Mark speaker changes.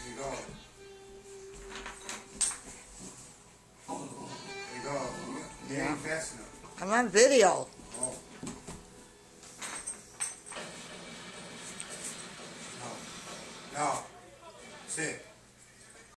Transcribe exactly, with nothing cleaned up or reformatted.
Speaker 1: you go. There you go. You
Speaker 2: Yeah.
Speaker 1: ain't fast enough.
Speaker 2: I'm on video.
Speaker 1: Oh. No. No.